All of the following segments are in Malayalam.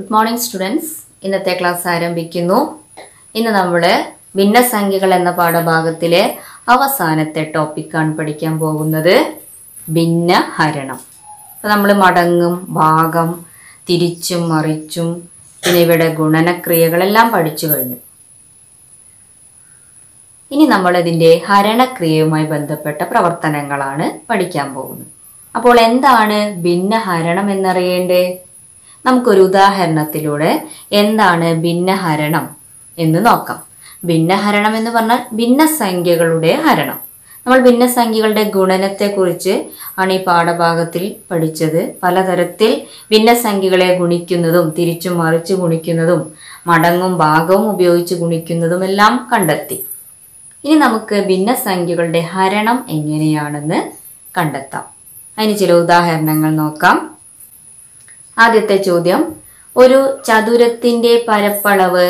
Good morning students. ഇന്നത്തെ ക്ലാസ് ആരംഭിക്കുന്നു. ഇന്ന് നമ്മൾ ഭിന്നസംഖ്യകൾ എന്ന പാഠഭാഗത്തിലെ അവസാനത്തെ ടോപ്പിക്കാണ് പഠിക്കാൻ പോകുന്നത്, ഭിന്നഹരണം. അപ്പോൾ നമ്മൾ മടങ്ങും, ഭാഗം, തിരിച്ചും മറിച്ചും, പിന്നെ ഇവിടെ ഗുണനക്രിയകളെല്ലാം പഠിച്ചു കഴിഞ്ഞു. ഇനി നമ്മൾ ഇതിൻ്റെ ഹരണക്രിയയുമായി ബന്ധപ്പെട്ട പ്രവർത്തനങ്ങളാണ് പഠിക്കാൻ പോകുന്നത്. അപ്പോൾ എന്താണ് ഭിന്നഹരണം എന്നറിയേണ്ടേ? നമുക്കൊരു ഉദാഹരണത്തിലൂടെ എന്താണ് ഭിന്നഹരണം എന്ന് നോക്കാം. ഭിന്നഹരണം എന്ന് പറഞ്ഞാൽ ഭിന്നസംഖ്യകളുടെ ഹരണം. നമ്മൾ ഭിന്നസംഖ്യകളുടെ ഗുണനത്തെക്കുറിച്ച് ആണ് ഈ പാഠഭാഗത്തിൽ പഠിച്ചത്. പലതരത്തിൽ ഭിന്നസംഖ്യകളെ ഗുണിക്കുന്നതും തിരിച്ചും മറിച്ച് ഗുണിക്കുന്നതും മടങ്ങും ഭാഗവും ഉപയോഗിച്ച് ഗുണിക്കുന്നതും എല്ലാം കണ്ടെത്തി. ഇനി നമുക്ക് ഭിന്നസംഖ്യകളുടെ ഹരണം എങ്ങനെയാണെന്ന് കണ്ടെത്താം. അതിന് ചില ഉദാഹരണങ്ങൾ നോക്കാം. ആദ്യത്തെ ചോദ്യം, ഒരു ചതുരത്തിന്റെ പരപ്പളവ്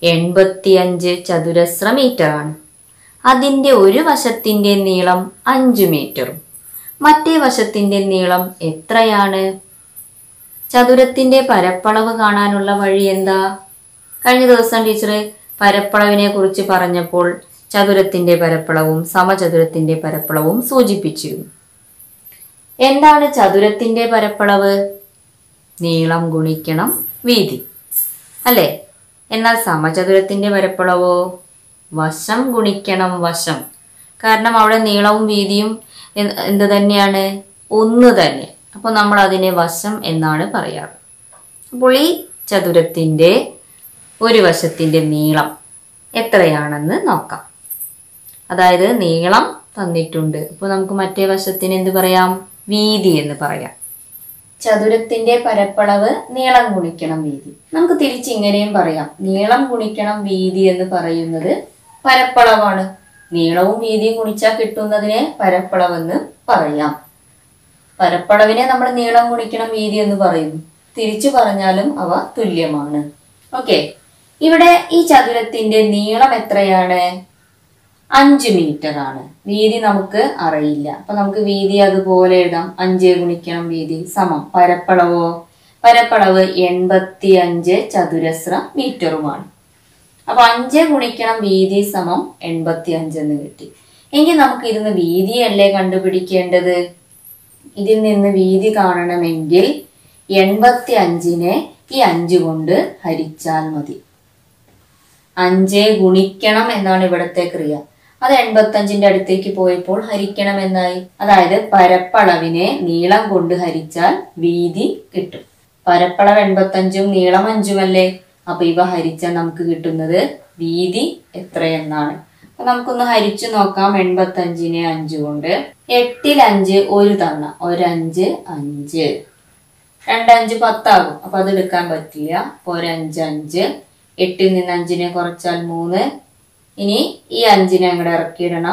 85 ചതുരശ്ര മീറ്റർ ആണ്. അതിന്റെ ഒരു വശത്തിന്റെ നീളം 5 മീറ്ററും മറ്റേ വശത്തിന്റെ നീളം എത്രയാണ്? ചതുരത്തിന്റെ പരപ്പളവ് കാണാനുള്ള വഴി എന്താ? കഴിഞ്ഞ ദിവസം ടീച്ചർ പരപ്പളവിനെ കുറിച്ച് പറഞ്ഞപ്പോൾ ചതുരത്തിന്റെ പരപ്പളവും സമചതുരത്തിന്റെ പരപ്പളവും സൂചിപ്പിച്ചിരുന്നു. എന്താണ് ചതുരത്തിന്റെ പരപ്പളവ്? നീളം ഗുണിക്കണം വീതി, അല്ലേ? എന്നാൽ സമചതുരത്തിന്റെ പരപ്പളവോ? വശം ഗുണിക്കണം വശം. കാരണം അവിടെ നീളവും വീതിയും എന്ത് തന്നെയാണ്? ഒന്ന് തന്നെ. അപ്പോൾ നമ്മൾ അതിനെ വശം എന്നാണ് പറയാറ്. അപ്പോൾ ഈ ചതുരത്തിന്റെ ഒരു വശത്തിന്റെ നീളം എത്രയാണെന്ന് നോക്കാം. അതായത് നീളം തന്നിട്ടുണ്ട്. അപ്പോൾ നമുക്ക് മറ്റേ വശത്തിന് എന്ത് പറയാം? വീതി എന്ന് പറയാം. ചതുരത്തിന്റെ പരപ്പളവ് നീളം ഗുണിക്കണം വീതി. നമുക്ക് തിരിച്ചിങ്ങനെയും പറയാം, നീളം ഗുണിക്കണം വീതി എന്ന് പറയുന്നത് പരപ്പളവാണ്. നീളവും വീതിയും ഗുണിച്ചാൽ കിട്ടുന്നതിനെ പരപ്പളവെന്ന് പറയാം. പരപ്പളവിനെ നമ്മൾ നീളം ഗുണിക്കണം വീതി എന്ന് പറയുന്നു. തിരിച്ചു പറഞ്ഞാലും അവ തുല്യമാണ്. ഓക്കെ, ഇവിടെ ഈ ചതുരത്തിന്റെ നീളം എത്രയാണ്? 5 മീറ്റർ ആണ്. വീതി നമുക്ക് അറിയില്ല. അപ്പൊ നമുക്ക് വീതി അതുപോലെ എഴുതാം. 5 ഗുണിക്കണം വീതി സമം പരപ്പളവോ? പരപ്പളവ് 85 ചതുരശ്ര മീറ്ററുമാണ്. അപ്പൊ 5 ഗുണിക്കണം വീതി സമം 85 എന്ന് കിട്ടി. എങ്കിൽ നമുക്ക് ഇതിന്ന് വീതിയല്ലേ കണ്ടുപിടിക്കേണ്ടത്? ഇതിൽ നിന്ന് വീതി കാണണമെങ്കിൽ 85നെ ഈ 5 കൊണ്ട് ഹരിച്ചാൽ മതി. 5 ഗുണിക്കണം എന്നാണ് ഇവിടത്തെ ക്രിയ. അത് 85ന്റെ അടുത്തേക്ക് പോയപ്പോൾ ഹരിക്കണം എന്നായി. അതായത് പരപ്പളവിനെ നീളം കൊണ്ട് ഹരിച്ചാൽ വീതി കിട്ടും. പരപ്പളവ് 85ഉം നീളം 5ഉം അല്ലേ? അപ്പൊ ഇവ ഹരിച്ചാൽ നമുക്ക് കിട്ടുന്നത് വീതി എത്രയെന്നാണ്. അപ്പൊ നമുക്കൊന്ന് ഹരിച്ചു നോക്കാം. 85നെ 5 കൊണ്ട്. 8ൽ 5 ഒരു തവണ, 1 5 5, 2 5 10 ആകും. അപ്പൊ അത് എടുക്കാൻ പറ്റില്ല. അപ്പൊ 1 5 5, 8ൽ നിന്ന് 5നെ കുറച്ചാൽ 3. ഇനി ഈ 5നെ അങ്ങോട്ട് ഇറക്കിയിടണം.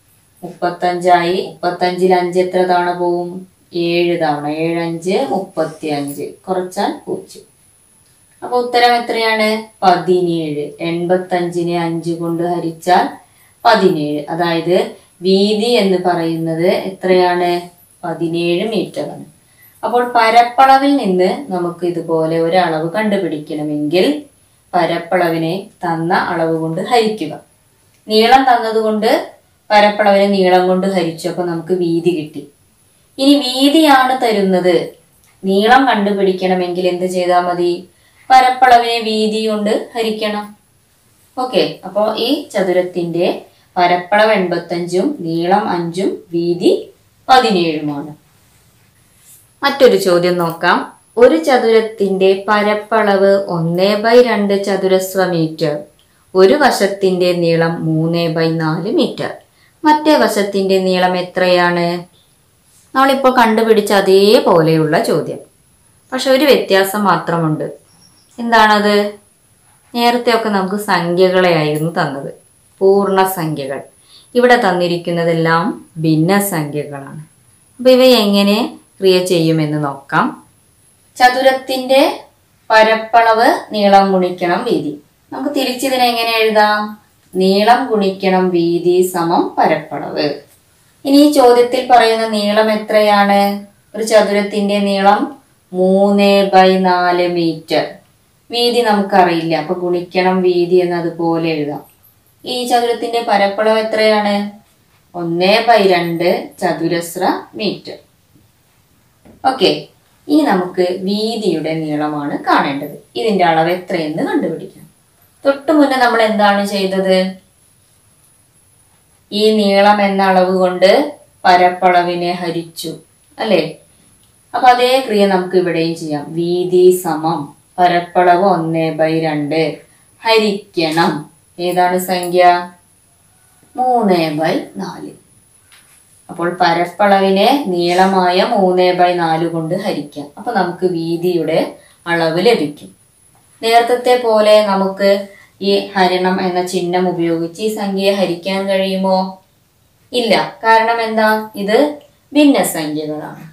35 ആയി. 35ൽ 5 എത്ര തവണ പോവും? 7 തവണ. 7 5 35, കുറച്ചാൽ 0. അപ്പൊ ഉത്തരം എത്രയാണ്? 17. 85നെ 5 കൊണ്ട് ഹരിച്ചാൽ 17. അതായത് വീതി എന്ന് പറയുന്നത് എത്രയാണ്? 17 മീറ്റർ ആണ്. അപ്പോൾ പരപ്പളവിൽ നിന്ന് നമുക്ക് ഇതുപോലെ ഒരു അളവ് കണ്ടുപിടിക്കണമെങ്കിൽ പരപ്പളവിനെ തന്ന അളവ് കൊണ്ട് ഹരിക്കുക. നീളം തന്നതുകൊണ്ട് പരപ്പളവിനെ നീളം കൊണ്ട് ഹരിച്ചു. അപ്പൊ നമുക്ക് വീതി കിട്ടി. ഇനി വീതിയാണ് തരുന്നത്. നീളം കണ്ടുപിടിക്കണമെങ്കിൽ എന്ത് ചെയ്താൽ മതി? പരപ്പളവിനെ വീതി കൊണ്ട് ഹരിക്കണം. ഓക്കെ, അപ്പോ ഈ ചതുരത്തിന്റെ പരപ്പളവ് 85ഉം നീളം 5ഉം വീതി 17ഉമാണ്. മറ്റൊരു ചോദ്യം നോക്കാം. ഒരു ചതുരത്തിന്റെ പരപ്പളവ് 1/2 ചതുരശ്ര മീറ്റർ. ഒരു വശത്തിന്റെ നീളം 3/4 മീറ്റർ. മറ്റേ വശത്തിന്റെ നീളം എത്രയാണ്? നമ്മളിപ്പോൾ കണ്ടുപിടിച്ച അതേപോലെയുള്ള ചോദ്യം. പക്ഷെ ഒരു വ്യത്യാസം മാത്രമുണ്ട്. എന്താണത്? നേരത്തെ ഒക്കെ നമുക്ക് സംഖ്യകളെയായിരുന്നു തന്നത്, പൂർണ്ണസംഖ്യകൾ. ഇവിടെ തന്നിരിക്കുന്നതെല്ലാം ഭിന്നസംഖ്യകളാണ്. അപ്പൊ ഇവ എങ്ങനെ ക്രിയ ചെയ്യുമെന്ന് നോക്കാം. ചതുരത്തിന്റെ പരപ്പളവ് നീളം ഗുണിക്കണം വീതി. നമുക്ക് തിരിച്ചിതിനെ എങ്ങനെ എഴുതാം? നീളം ഗുണിക്കണം വീതി സമം പരപ്പളവ്. ഇനി ഈ ചോദ്യത്തിൽ പറയുന്ന നീളം എത്രയാണ്? ഒരു ചതുരത്തിന്റെ നീളം 3/4 മീറ്റർ. വീതി നമുക്കറിയില്ല, അപ്പൊ ഗുണിക്കണം വീതി എന്ന് അതുപോലെ എഴുതാം. ഈ ചതുരത്തിന്റെ പരപ്പളവ് എത്രയാണ്? 1/2 ചതുരശ്ര മീറ്റർ. ഓക്കെ, ഇനി നമുക്ക് വീതിയുടെ നീളമാണ് കാണേണ്ടത്. ഇതിന്റെ അളവ് എത്രയെന്ന് കണ്ടുപിടിക്കാം. തൊട്ടു മുന്നേ നമ്മൾ എന്താണ് ചെയ്തത്? ഈ നീളം എന്ന അളവ് കൊണ്ട് പരപ്പളവിനെ ഹരിച്ചു അല്ലേ? അപ്പൊ അതേ ക്രിയ നമുക്ക് ഇവിടെയും ചെയ്യാം. വീതി സമം പരപ്പളവ് 1/2 ഹരിക്കണം ഏതാണ് സംഖ്യ? 3/4. അപ്പോൾ പരപ്പളവിനെ നീളമായ 3/4 കൊണ്ട് ഹരിക്കാം. അപ്പൊ നമുക്ക് വീതിയുടെ അളവ് ലഭിക്കും. നേരത്തെ പോലെ നമുക്ക് ഈ ഹരണം എന്ന ചിഹ്നം ഉപയോഗിച്ച് ഈ സംഖ്യയെ ഹരിക്കാൻ കഴിയുമോ? ഇല്ല. കാരണം എന്താ? ഇത് ഭിന്നസംഖ്യകളാണ്.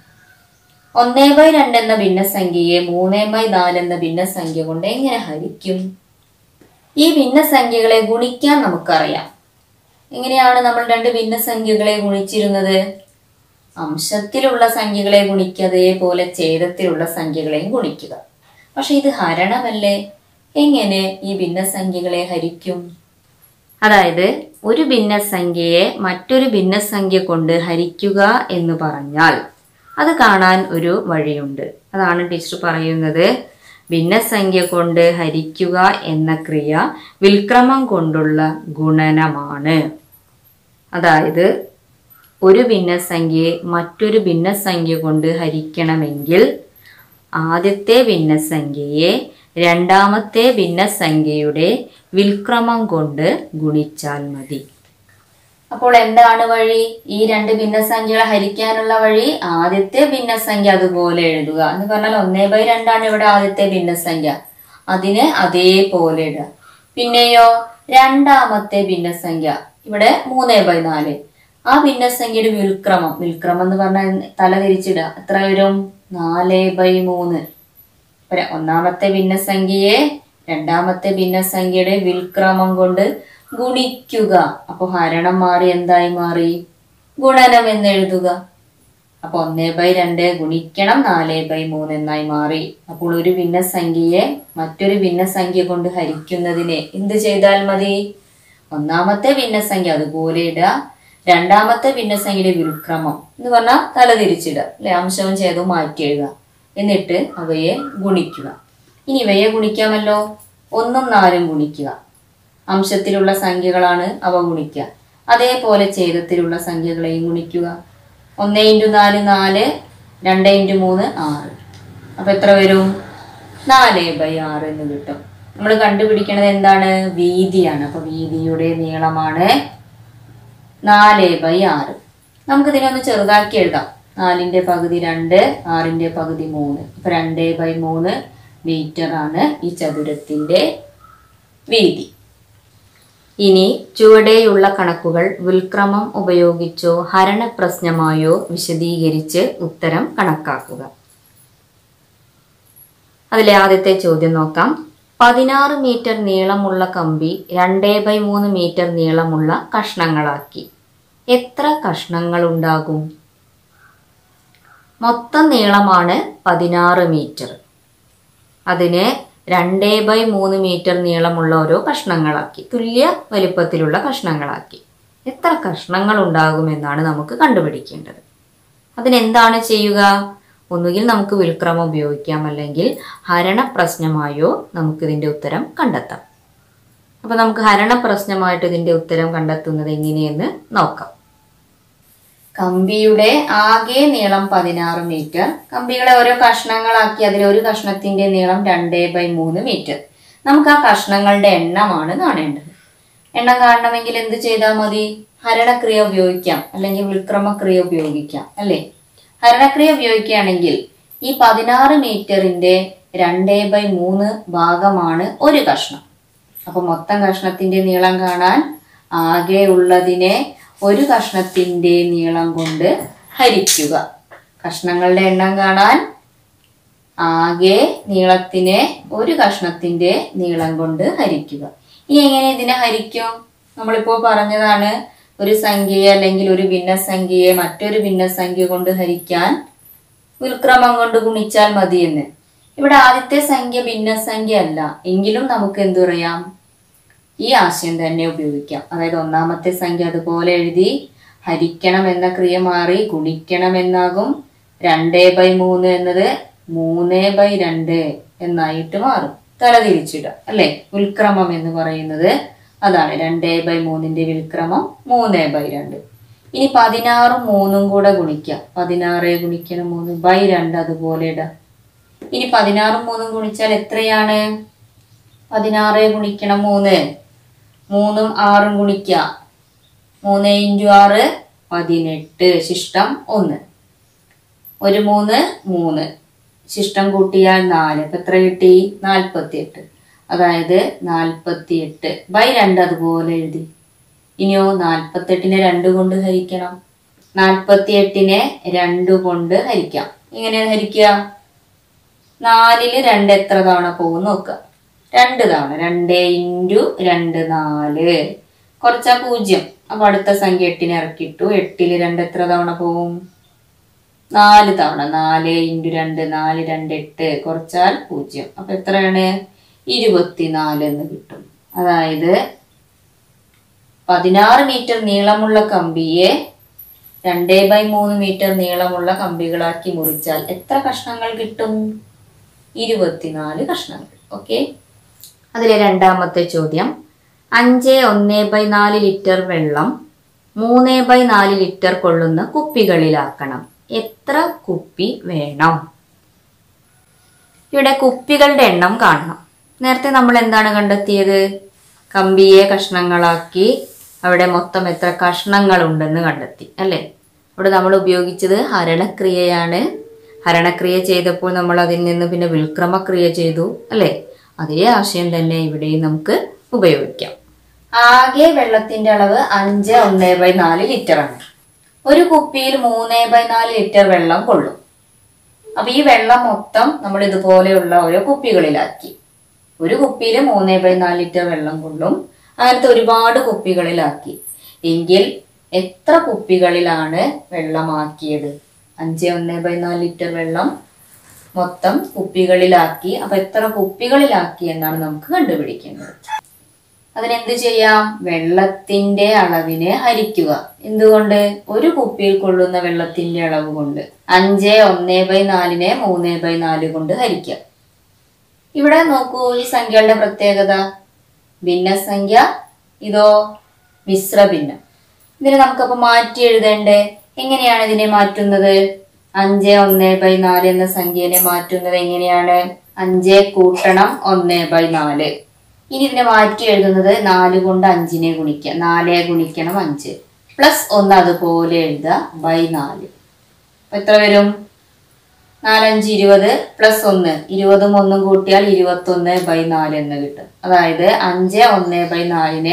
1/2 എന്ന ഭിന്നസംഖ്യയെ 3/4 എന്ന ഭിന്നസംഖ്യ കൊണ്ട് എങ്ങനെ ഹരിക്കും? ഈ ഭിന്നസംഖ്യകളെ ഗുണിക്കാൻ നമുക്കറിയാം. എങ്ങനെയാണ് നമ്മൾ രണ്ട് ഭിന്നസംഖ്യകളെ ഗുണിച്ചിരുന്നത്? അംശത്തിലുള്ള സംഖ്യകളെ ഗുണിക്കുക, അതേപോലെ ഛേദത്തിലുള്ള സംഖ്യകളെയും ഗുണിക്കുക. പക്ഷെ ഇത് ഹരണമല്ലേ? എങ്ങനെ ഈ ഭിന്നസംഖ്യകളെ ഹരിക്കും? അതായത് ഒരു ഭിന്നസംഖ്യയെ മറ്റൊരു ഭിന്നസംഖ്യ കൊണ്ട് ഹരിക്കുക എന്ന് പറഞ്ഞാൽ അത് കാണാൻ ഒരു വഴിയുണ്ട്. അതാണ് ടീച്ചർ പറയുന്നത്, ഭിന്നസംഖ്യ കൊണ്ട് ഹരിക്കുക എന്ന ക്രിയ വിൽക്രമം കൊണ്ടുള്ള ഗുണനമാണ്. അതായത് ഒരു ഭിന്നസംഖ്യയെ മറ്റൊരു ഭിന്നസംഖ്യ കൊണ്ട് ഹരിക്കണമെങ്കിൽ ആദ്യത്തെ ഭിന്നസംഖ്യയെ രണ്ടാമത്തെ ഭിന്നസംഖ്യയുടെ വിൽക്രമം കൊണ്ട് ഗുണിച്ചാൽ മതി. അപ്പോൾ എന്താണ് വഴി? ഈ രണ്ട് ഭിന്നസംഖ്യകളെ ഹരിക്കാനുള്ള വഴി ആദ്യത്തെ ഭിന്നസംഖ്യ അതുപോലെ എഴുതുക എന്ന് പറഞ്ഞാൽ 1/2 ഇവിടെ ആദ്യത്തെ ഭിന്നസംഖ്യ, അതിനെ അതേപോലെ ഇടുക. പിന്നെയോ രണ്ടാമത്തെ ഭിന്നസംഖ്യ ഇവിടെ 3/4, ആ ഭിന്നസംഖ്യയുടെ വിൽക്രമം എന്ന് പറഞ്ഞാൽ തല തിരിച്ചിടുക. എത്ര വരും? 4/3. ഒന്നാമത്തെ ഭിന്നസംഖ്യയെ രണ്ടാമത്തെ ഭിന്നസംഖ്യയുടെ വിൽക്രമം കൊണ്ട് ഗുണിക്കുക. അപ്പൊ ഹരണം മാറി എന്തായി മാറി? ഗുണനം എന്ന് എഴുതുക. അപ്പൊ 1/2 ഗുണിക്കണം 4/3 എന്നായി മാറി. അപ്പോൾ ഒരു ഭിന്നസംഖ്യയെ മറ്റൊരു ഭിന്നസംഖ്യ കൊണ്ട് ഹരിക്കുന്നതിന് എന്ത് ചെയ്താൽ മതി? ഒന്നാമത്തെ ഭിന്നസംഖ്യ അതുപോലെ ഇടുക, രണ്ടാമത്തെ ഭിന്നസംഖ്യയുടെ വിൽക്രമം എന്ന് പറഞ്ഞാൽ തല തിരിച്ചിടുക അല്ലെ, അംശവും ഛേദവും മാറ്റി എഴുതുക. എന്നിട്ട് അവയെ ഗുണിക്കുക. ഇനി ഇവയെ ഗുണിക്കാമല്ലോ. 1ഉം 4ഉം ഗുണിക്കുക. അംശത്തിലുള്ള സംഖ്യകളാണ്, അവ ഗുണിക്കുക. അതേപോലെ ഛേദത്തിലുള്ള സംഖ്യകളെയും ഗുണിക്കുക. 1 × 4 4, 2 × 3 6. അപ്പൊ എത്ര വരും? 4/6 എന്ന് കിട്ടും. നമ്മൾ കണ്ടുപിടിക്കുന്നത് എന്താണ്? വീതിയാണ്. അപ്പൊ വീതിയുടെ നീളമാണ് 4/6. നമുക്കിതിനെ ഒന്ന് ചെറുതാക്കി എഴുതാം. 4ന്റെ പകുതി 2, 6ന്റെ പകുതി 3. അപ്പൊ 2/3 മീറ്റർ ആണ് ഈ ചതുരത്തിന്റെ വീതി. ഇനി ചുവടെയുള്ള കണക്കുകൾ വിൽക്രമം ഉപയോഗിച്ചോ ഹരണപ്രശ്നമായോ വിശദീകരിച്ച് ഉത്തരം കണക്കാക്കുക. അതിലെ ആദ്യത്തെ ചോദ്യം നോക്കാം. 16 മീറ്റർ നീളമുള്ള കമ്പി 2/3 മീറ്റർ നീളമുള്ള കഷ്ണങ്ങളാക്കി. എത്ര കഷ്ണങ്ങൾ ഉണ്ടാകും? മൊത്തം നീളമാണ് 16 മീറ്റർ. അതിനെ 2/3 മീറ്റർ നീളമുള്ള ഓരോ കഷ്ണങ്ങളാക്കി, തുല്യ വലിപ്പത്തിലുള്ള കഷ്ണങ്ങളാക്കി. എത്ര കഷ്ണങ്ങൾ ഉണ്ടാകുമെന്നാണ് നമുക്ക് കണ്ടുപിടിക്കേണ്ടത്. അതിനെന്താണ് ചെയ്യുക? ഒന്നുകിൽ നമുക്ക് വിൽക്രമം ഉപയോഗിക്കാം, അല്ലെങ്കിൽ ഹരണപ്രശ്നമായോ നമുക്ക് ഇതിന്റെ ഉത്തരം കണ്ടെത്താം. അപ്പൊ നമുക്ക് ഹരണപ്രശ്നമായിട്ട് ഇതിന്റെ ഉത്തരം കണ്ടെത്തുന്നത് എങ്ങനെയെന്ന് നോക്കാം. കമ്പിയുടെ ആകെ നീളം 16 മീറ്റർ. കമ്പികളെ ഓരോ കഷ്ണങ്ങളാക്കി അതിൽ ഒരു കഷ്ണത്തിന്റെ നീളം 2/3 മീറ്റർ. നമുക്ക് ആ കഷ്ണങ്ങളുടെ എണ്ണമാണ് കാണേണ്ടത്. എണ്ണം കാണണമെങ്കിൽ എന്ത് ചെയ്താൽ മതി? ഹരണക്രിയ ഉപയോഗിക്കാം, അല്ലെങ്കിൽ വിൽക്രമക്രിയ ഉപയോഗിക്കാം അല്ലേ? ഹരണക്രിയ ഉപയോഗിക്കുകയാണെങ്കിൽ ഈ 16 മീറ്ററിന്റെ 2/3 ഭാഗമാണ് ഒരു കഷ്ണം. അപ്പൊ മൊത്തം കഷ്ണത്തിന്റെ നീളം കാണാൻ ആകെ ഉള്ളതിനെ ഒരു കഷ്ണത്തിന്റെ നീളം കൊണ്ട് ഹരിക്കുക. കഷ്ണങ്ങളുടെ എണ്ണം കാണാൻ ആകെ നീളത്തിനെ ഒരു കഷ്ണത്തിന്റെ നീളം കൊണ്ട് ഹരിക്കുക. ഇനി എങ്ങനെ ഇതിനെ ഹരിക്കും? നമ്മളിപ്പോ പറഞ്ഞതാണ്, ഒരു സംഖ്യയെ അല്ലെങ്കിൽ ഒരു ഭിന്നസംഖ്യയെ മറ്റൊരു ഭിന്നസംഖ്യ കൊണ്ട് ഹരിക്കാൻ വിൽക്രമം കൊണ്ട് ഗുണിച്ചാൽ മതിയെന്ന്. ഇവിടെ ആദ്യത്തെ സംഖ്യ ഭിന്നസംഖ്യ അല്ല എങ്കിലും നമുക്ക് എന്തു പറയാം, ഈ ആശയം തന്നെ ഉപയോഗിക്കാം. അതായത് ഒന്നാമത്തെ സംഖ്യ അതുപോലെ എഴുതി ഹരിക്കണം എന്ന ക്രിയ മാറി ഗുണിക്കണം എന്നാകും. 2/3 എന്നത് 3/2 എന്നായിട്ട് മാറും. തലതിരിച്ചിടുക അല്ലെ. വിൽക്രമം എന്ന് പറയുന്നത് അതാണ്. 2/3 വിൽക്രമം 3/2. ഇനി 16ഉം 3ഉം കൂടെ ഗുണിക്കാം. 16 ഗുണിക്കണം 3/2 അതുപോലെ ഇടാം. ഇനി 16ഉം 3ഉം ഗുണിച്ചാൽ എത്രയാണ്? 16 ഗുണിക്കണം 3, 3ഉം 6ഉം ഗുണിക്കാം. 3 × 6 18, ശിഷ്ടം 1. ഒരു 3 3, ശിഷ്ടം കൂട്ടിയാൽ 4. അപ്പൊ എത്ര കിട്ടി? 48. അതായത് 48/2 അതുപോലെ എഴുതി. ഇനിയോ 48നെ 2 കൊണ്ട് ഹരിക്കണം. 48നെ 2 കൊണ്ട് ഹരിക്കാം. എങ്ങനെ ഹരിക്കുക? 4ല് 2 എത്ര തവണ പോകും നോക്കുക. 2 തവണ. 2 × 2 4. കുറച്ചാ 0. അപ്പൊ അടുത്ത സംഖ്യ 8നെ ഇറക്കിയിട്ടു. 8ല് 2 എത്ര തവണ പോകും? 4 തവണ. 4 × 2 4 2 8. കുറച്ചാൽ 0. അപ്പൊ എത്രയാണ്? 24 എന്ന് കിട്ടും. അതായത് 16 മീറ്റർ നീളമുള്ള കമ്പിയെ 2/3 മീറ്റർ നീളമുള്ള കമ്പികളാക്കി മുറിച്ചാൽ എത്ര കഷ്ണങ്ങൾ കിട്ടും? 24 കഷ്ണങ്ങൾ. ഓക്കെ. അതിലെ രണ്ടാമത്തെ ചോദ്യം, 5 ലിറ്റർ വെള്ളം 3/4 ലിറ്റർ കൊള്ളുന്ന കുപ്പികളിലാക്കണം. എത്ര കുപ്പി വേണം? ഇവിടെ കുപ്പികളുടെ എണ്ണം കാണണം. നേരത്തെ നമ്മൾ എന്താണ് കണ്ടെത്തിയത്? കമ്പിയെ കഷ്ണങ്ങളാക്കി അവിടെ മൊത്തം എത്ര കഷ്ണങ്ങൾ ഉണ്ടെന്ന് കണ്ടെത്തി അല്ലേ. അവിടെ നമ്മൾ ഉപയോഗിച്ചത് ഹരണക്രിയയാണ്. ഹരണക്രിയ ചെയ്തപ്പോൾ നമ്മൾ അതിൽ നിന്ന് പിന്നെ വിൽക്രമക്രിയ ചെയ്തു അല്ലേ. അതേ ആശയം തന്നെ ഇവിടെയും നമുക്ക് ഉപയോഗിക്കാം. ആകെ വെള്ളത്തിന്റെ അളവ് 5 ലിറ്റർ ആണ്. ഒരു കുപ്പിയിൽ 3/4 ലിറ്റർ വെള്ളം കൊള്ളും. അപ്പൊ ഈ വെള്ളം മൊത്തം നമ്മൾ ഇതുപോലെയുള്ള ഓരോ കുപ്പികളിലാക്കി. ഒരു കുപ്പിയിൽ 3/4 ലിറ്റർ വെള്ളം കൊള്ളും. അങ്ങനത്തെ ഒരുപാട് കുപ്പികളിലാക്കി. എങ്കിൽ എത്ര കുപ്പികളിലാണ് വെള്ളമാക്കിയത്? 5 ലിറ്റർ വെള്ളം മൊത്തം കുപ്പികളിലാക്കി. അപ്പൊ എത്ര കുപ്പികളിലാക്കി എന്നാണ് നമുക്ക് കണ്ടുപിടിക്കേണ്ടത്. അതിനെന്ത് ചെയ്യാം? വെള്ളത്തിന്റെ അളവിനെ ഹരിക്കുക. എന്തുകൊണ്ട്? ഒരു കുപ്പിയിൽ കൊള്ളുന്ന വെള്ളത്തിന്റെ അളവ് കൊണ്ട്. 5 1/4നെ 3/4 കൊണ്ട് ഹരിക്കാം. ഇവിടെ നോക്കൂ, ഈ സംഖ്യകളുടെ പ്രത്യേകത. ഭിന്നസംഖ്യ, ഇതോ മിശ്ര ഭിന്നം. ഇതിനെ നമുക്കപ്പോ മാറ്റി എഴുതണ്ടേ? എങ്ങനെയാണ് ഇതിനെ മാറ്റുന്നത്? 5 1/4 എന്ന സംഖ്യനെ മാറ്റുന്നത് എങ്ങനെയാണ്? 5 കൂട്ടണം 1/4. ഇനി ഇതിനെ മാറ്റി എഴുതുന്നത് 4 കൊണ്ട് 5നെ ഗുണിക്കുക. 4 ഗുണിക്കണം 5 പ്ലസ് 1 അതുപോലെ എഴുതുക /4. എത്ര വരും? 4 5 20 പ്ലസ് 1 20ഉം 1ഉം കൂട്ടിയാൽ 21/4 എന്ന് കിട്ടും. അതായത് 5 1/4നെ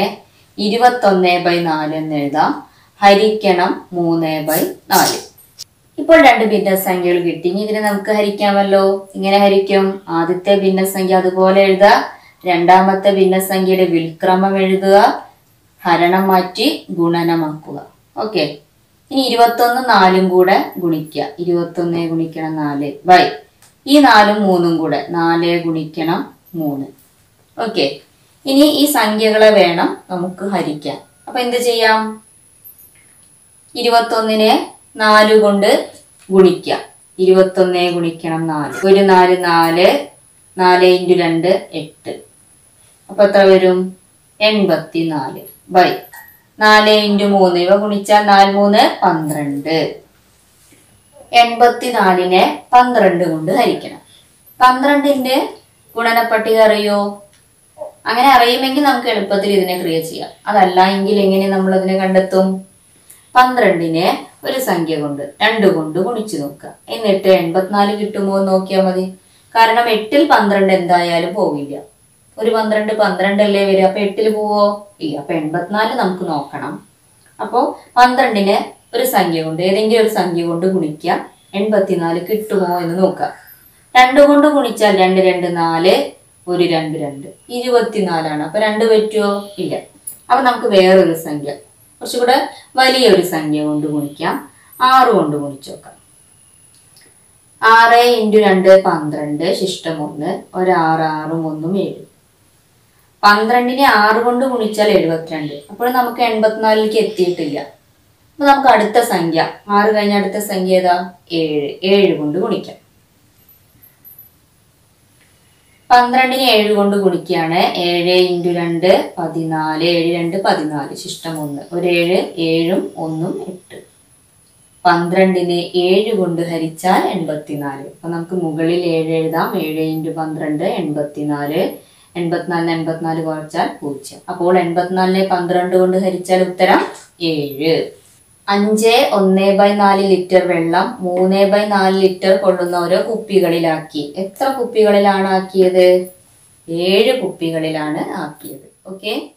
21/4 എന്ന് എഴുതാം. ഹരിക്കണം 3/4. ഇപ്പോൾ 2 ഭിന്നസംഖ്യകൾ കിട്ടി. ഇനി ഇതിനെ നമുക്ക് ഹരിക്കാമല്ലോ. ഇങ്ങനെ ഹരിക്കും. ആദ്യത്തെ ഭിന്നസംഖ്യ അതുപോലെ എഴുതുക. രണ്ടാമത്തെ ഭിന്നസംഖ്യയുടെ വിൽക്രമം എഴുതുക. ഹരണം മാറ്റി ഗുണനമാക്കുക. ഓക്കെ. ഇനി 21 4ഉം കൂടെ ഗുണിക്കുക. 21 ഗുണിക്കണം 4 ഈ 4ഉം 3ഉം കൂടെ 4 ഗുണിക്കണം 3. ഓക്കെ. ഇനി ഈ സംഖ്യകളെ വേണം നമുക്ക് ഹരിക്കാൻ. അപ്പൊ എന്ത് ചെയ്യാം? 21നെ 4 കൊണ്ട് ഗുണിക്കുക. 21 ഗുണിക്കണം 4. ഒരു 4 4 4 × 2 8. അപ്പൊ എത്ര വരും? 84 4 × 3 ഇവ ഗുണിച്ചാൽ 4 3 12. 84നെ 12 കൊണ്ട് ഹരിക്കണം. 12ന്റെ ഗുണനപ്പട്ടിക അറിയോ? അങ്ങനെ അറിയുമെങ്കിൽ നമുക്ക് എളുപ്പത്തിൽ ഇതിനെ ക്രിയ ചെയ്യാം. അതല്ല എങ്കിൽ എങ്ങനെ നമ്മൾ അതിനെ കണ്ടെത്തും? 12നെ ഒരു സംഖ്യ കൊണ്ട് 2 കൊണ്ട് ഗുണിച്ചു നോക്കുക. എന്നിട്ട് 84 കിട്ടുമോ എന്ന് നോക്കിയാൽ മതി. കാരണം 8ൽ 12 എന്തായാലും പോവില്ല. ഒരു 12 12 അല്ലേ വരിക. അപ്പൊ 8ൽ പോവോ? ഇല്ല. അപ്പൊ 84 നമുക്ക് നോക്കണം. അപ്പോ 12നെ ഒരു സംഖ്യ കൊണ്ട്, ഏതെങ്കിലും ഒരു സംഖ്യ കൊണ്ട് ഗുണിക്കുക. 84 കിട്ടുമോ എന്ന് നോക്കാം. 2 കൊണ്ട് ഗുണിച്ചാൽ 2 2 4 ഒരു 2 2 24 അപ്പൊ 2 പറ്റുമോ? ഇല്ല. അപ്പൊ നമുക്ക് വേറൊരു സംഖ്യ, കുറച്ചുകൂടെ വലിയൊരു സംഖ്യ കൊണ്ട് ഗുണിക്കാം. 6 കൊണ്ട് ഗുണിച്ചു നോക്കാം. 6 × 2 12 ശിഷ്ടം 1 ഒരു 6 6 1 7. 12നെ 6 കൊണ്ട് ഗുണിച്ചാൽ 72. അപ്പോൾ നമുക്ക് 84ലേക്ക് എത്തിയിട്ടില്ല. അപ്പൊ നമുക്ക് അടുത്ത സംഖ്യ 6 കഴിഞ്ഞ അടുത്ത സംഖ്യ ഏതാ? 7 കൊണ്ട് ഗുണിക്കാം. 12നെ 7 കൊണ്ട് ഗുണിക്കുകയാണ്. 7 × 2 14 7 2 14 ശിഷ്ടം 1 ഒരു 7 7 1 8. 12നെ 7 കൊണ്ട് ഹരിച്ചാൽ 84. അപ്പൊ നമുക്ക് മുകളിൽ 7 എഴുതാം. 7 × 12 84. 84 84 കുറച്ചാൽ 0. അപ്പോൾ 84നെ 12 കൊണ്ട് ഹരിച്ചാൽ ഉത്തരം 7. 5 1/4 ലിറ്റർ വെള്ളം 3/4 ലിറ്റർ കൊള്ളുന്ന ഓരോ കുപ്പികളിലാക്കി. എത്ര കുപ്പികളിലാണ് ആക്കിയത്? 7 കുപ്പികളിലാണ് ആക്കിയത്. ഓക്കെ.